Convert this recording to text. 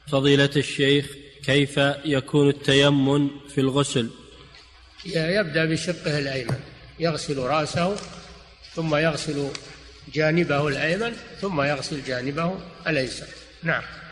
فضيلة الشيخ، كيف يكون التيمم في الغسل؟ يبدأ بشقه الأيمن، يغسل رأسه ثم يغسل جانبه الأيمن ثم يغسل جانبه الأيسر. نعم.